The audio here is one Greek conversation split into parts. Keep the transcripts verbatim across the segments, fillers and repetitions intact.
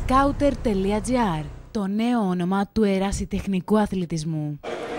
σκάουτερ τελεία τζι άρ, το νέο όνομα του ερασιτεχνικού αθλητισμού.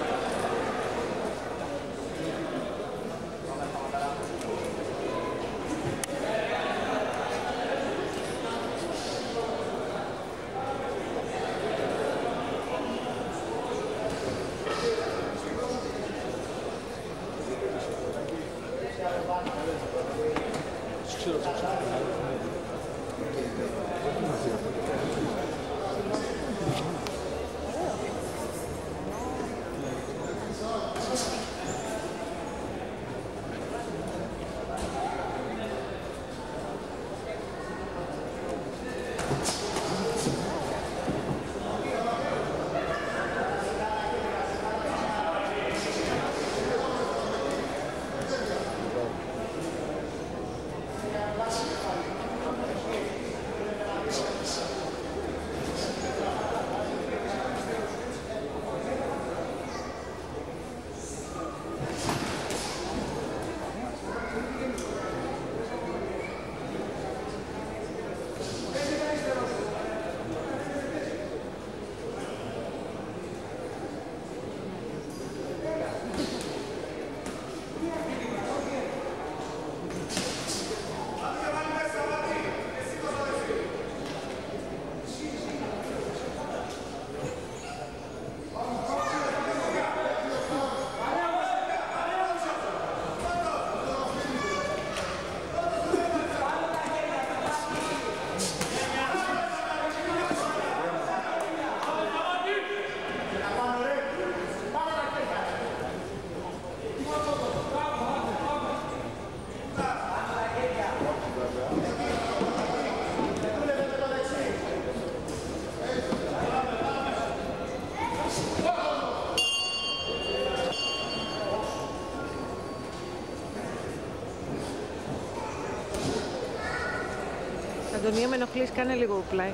Αντωνία, με ενοχλείς, κάνε λίγο πλάι.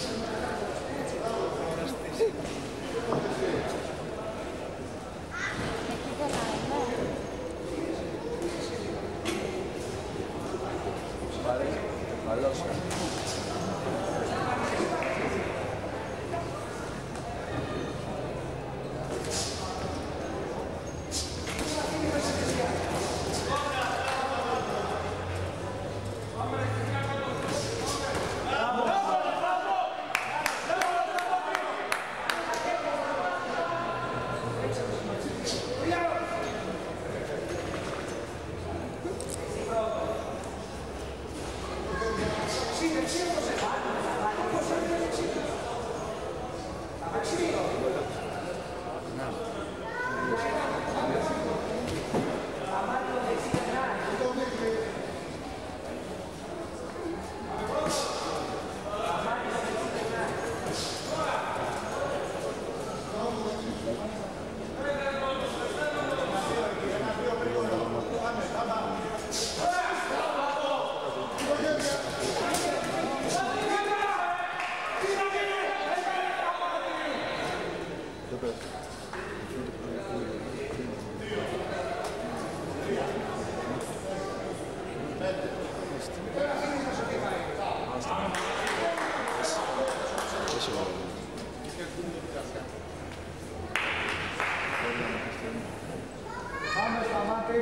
Πάμε στα μάτια.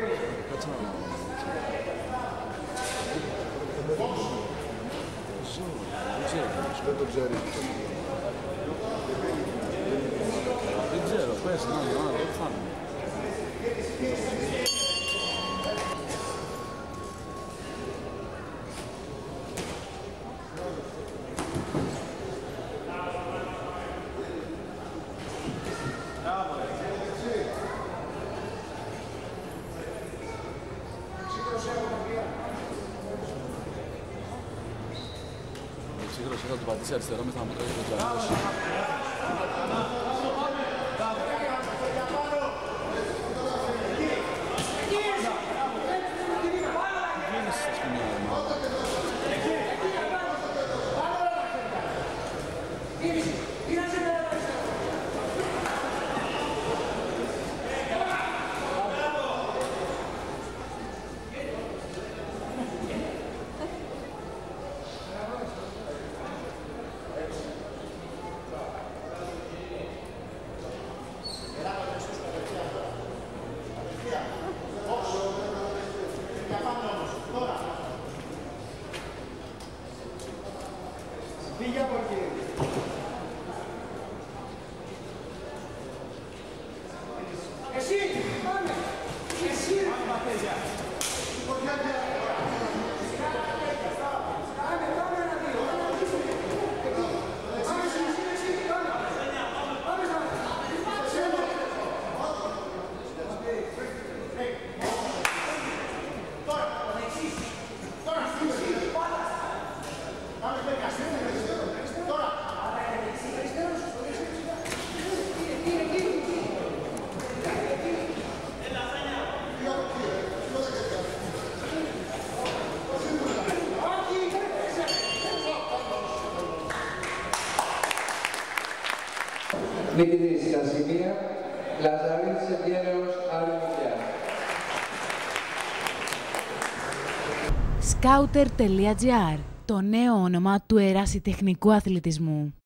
Δεν το ξέρει. Δεν ξέρω, πες, να, να, δεν φάνε. Σίγουρα θα του πατήσει αριστερό με τα μούτρα και το τζαμίδος. Πήγε από εκεί. Εσύ! Πάμε! Εσύ! Πάμε, παιδιά! Πάμε, πάμε ένα δύο! Πάμε εσύ, εσύ, εσύ! Πάμε! Πάμε στα μάτια! Τώρα! Τώρα! Πάμε, παιδιά! Τώρα! Νικητής στα σημεία, Λαζαρίτης Ευγένεος Αρμουδιά. σκάουτερ τελεία τζι άρ, το νέο όνομα του ερασιτεχνικού αθλητισμού.